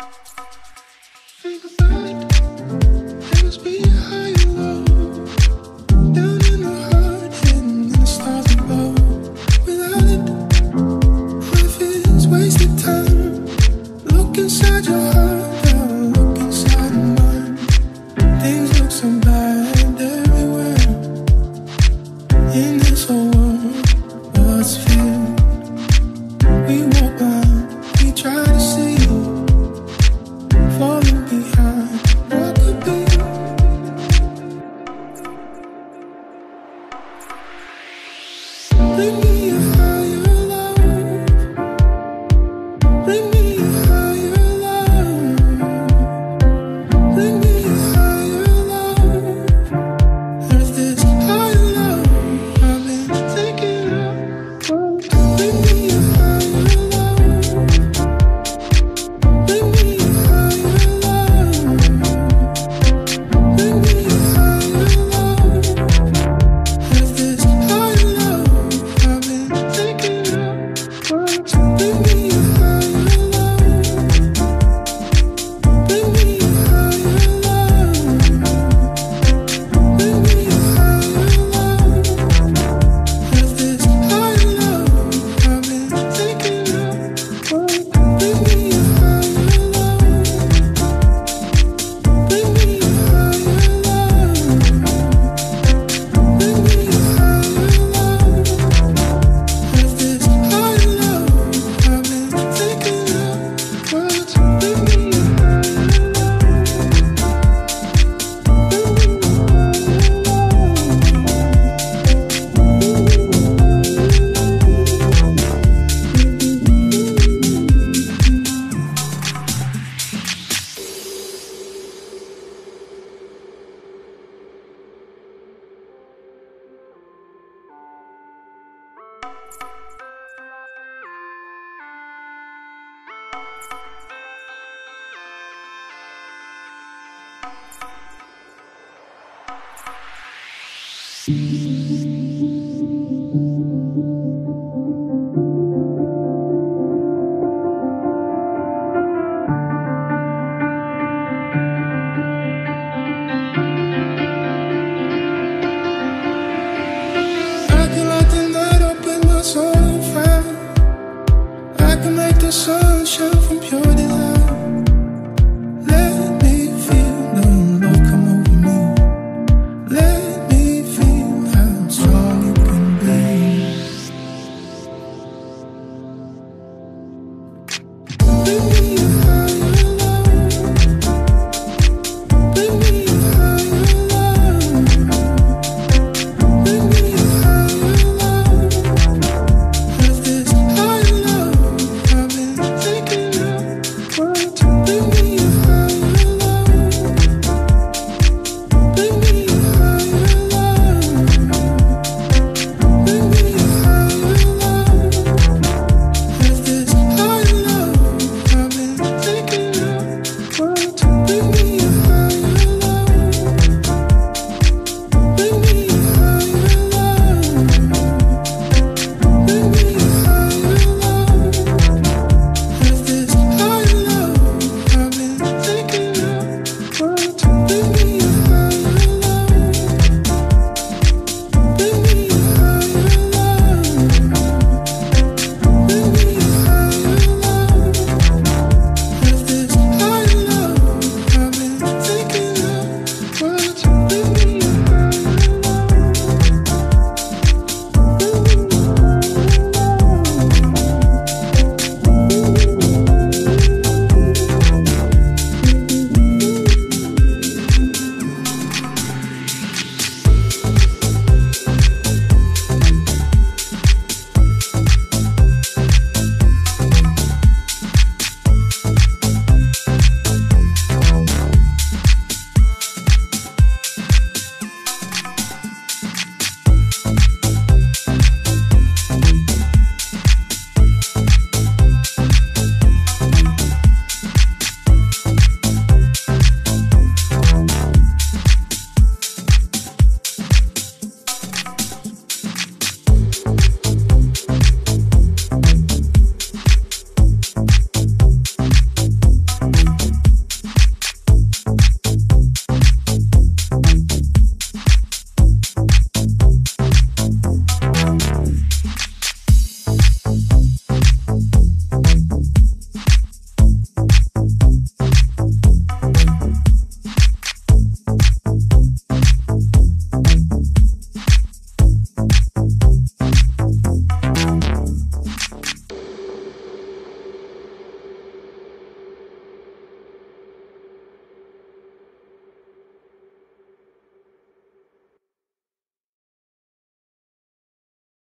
Think about it. There must be a higher love down in the heart, hidden in the stars above. Without it, life is wasted time. Look inside your heart, now look inside of mine. Things look so bad everywhere in this whole world. What's fear? We walk blind, we try to see, falling behind. What could be? Bring me a higher love. Bring me a higher love. Bring me a higher love. There's this higher love I've been thinking of. Bring me a higher love. Bring me a higher love. Bring me a higher love. There's this higher love I've been thinking of. Bring me a higher love. Bring me a higher love. Bring me a higher love. There's this higher love I've been thinking of. Bring me a higher love. Bring me a higher love. Bring me a higher love. There's this higher love I've been thinking of. Bring me a higher I can light the night up with my soul on fire. I can make the sun shine from pure desire. Let me feel the love come over me. Let me feel how strong you can be. Bring me